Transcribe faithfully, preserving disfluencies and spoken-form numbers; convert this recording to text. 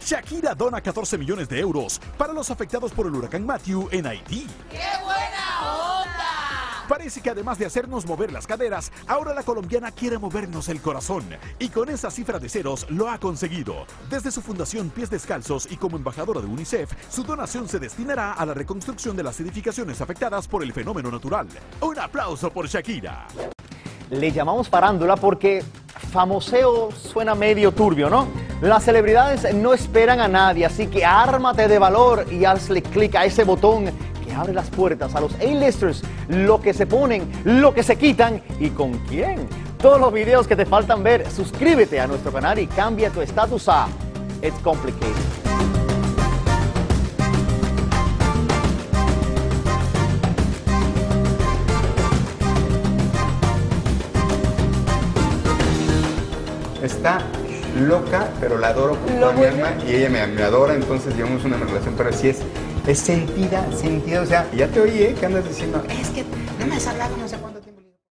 Shakira dona catorce millones de euros para los afectados por el huracán Matthew en Haití. ¡Qué buena onda! Parece que además de hacernos mover las caderas, ahora la colombiana quiere movernos el corazón. Y con esa cifra de ceros lo ha conseguido. Desde su fundación Pies Descalzos y como embajadora de UNICEF, su donación se destinará a la reconstrucción de las edificaciones afectadas por el fenómeno natural. Un aplauso por Shakira. Le llamamos farándula porque famoseo suena medio turbio, ¿no? Las celebridades no esperan a nadie, así que ármate de valor y hazle clic a ese botón que abre las puertas a los A-listers, lo que se ponen, lo que se quitan y con quién. Todos los videos que te faltan ver, suscríbete a nuestro canal y cambia tu estatus a It's Complicated. Está loca, pero la adoro con toda mi alma y ella me, me adora, entonces llevamos una relación, pero sí es, es sentida, sentida, o sea, ya te oí, ¿eh? Que andas diciendo, es que no me has hablado no sé cuánto tiempo.